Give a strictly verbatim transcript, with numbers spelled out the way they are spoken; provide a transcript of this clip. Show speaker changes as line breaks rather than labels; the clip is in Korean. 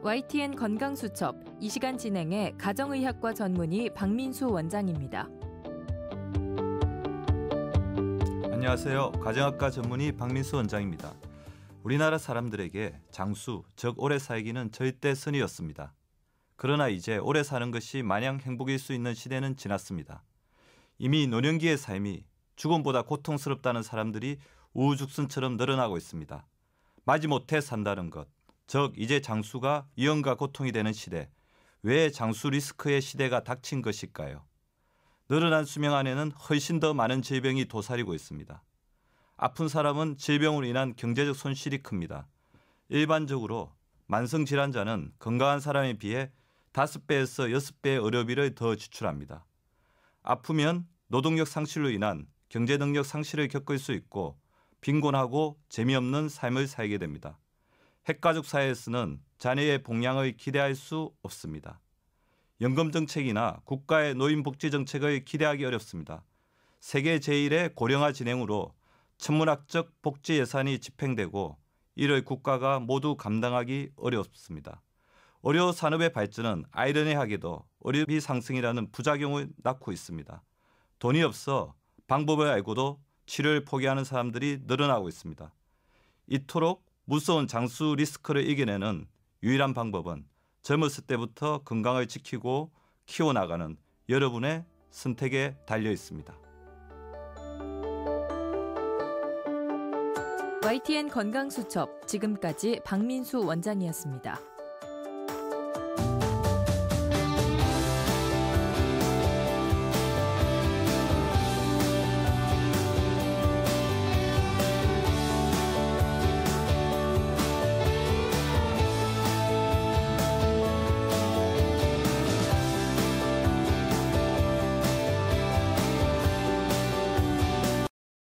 와이티엔 건강수첩, 이 시간 진행의 가정의학과 전문의 박민수 원장입니다.
안녕하세요. 가정의학과 전문의 박민수 원장입니다. 우리나라 사람들에게 장수, 즉 오래 살기는 절대 선이었습니다. 그러나 이제 오래 사는 것이 마냥 행복일 수 있는 시대는 지났습니다. 이미 노년기의 삶이 죽음보다 고통스럽다는 사람들이 우후죽순처럼 늘어나고 있습니다. 마지못해 산다는 것, 즉 이제 장수가 위험과 고통이 되는 시대, 왜 장수 리스크의 시대가 닥친 것일까요? 늘어난 수명 안에는 훨씬 더 많은 질병이 도사리고 있습니다. 아픈 사람은 질병으로 인한 경제적 손실이 큽니다. 일반적으로 만성질환자는 건강한 사람에 비해 다섯 배에서 여섯 배의 의료비를 더 지출합니다. 아프면 노동력 상실로 인한 경제능력 상실을 겪을 수 있고 빈곤하고 재미없는 삶을 살게 됩니다. 핵가족 사회에서는 자녀의 복양을 기대할 수 없습니다. 연금 정책이나 국가의 노인복지 정책을 기대하기 어렵습니다. 세계 제일의 고령화 진행으로 천문학적 복지 예산이 집행되고 이를 국가가 모두 감당하기 어렵습니다. 의료 산업의 발전은 아이러니하게도 의료비 상승이라는 부작용을 낳고 있습니다. 돈이 없어 방법을 알고도 치료를 포기하는 사람들이 늘어나고 있습니다. 이토록 무서운 장수 리스크를 이겨내는 유일한 방법은 젊었을 때부터 건강을 지키고 키워나가는 여러분의 선택에 달려 있습니다.
와이티엔 건강수첩, 지금까지 박민수 원장이었습니다.